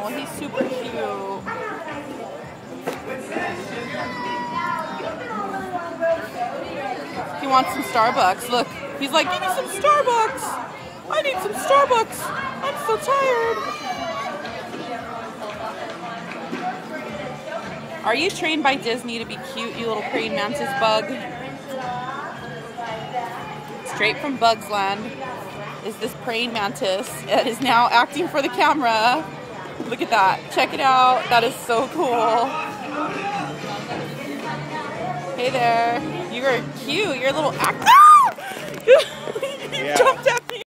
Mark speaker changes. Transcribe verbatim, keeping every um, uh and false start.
Speaker 1: Oh, he's super cute. He wants some Starbucks. Look, he's like, give me some Starbucks. I need some Starbucks. I'm so tired. Are you trained by Disney to be cute, you little praying mantis bug? Straight from Bugs Land is this praying mantis. It is now acting for the camera. Look at that. Check it out. That is so cool. Hey there. You are cute. You're a little actor. You
Speaker 2: Yeah.
Speaker 1: jumped at me.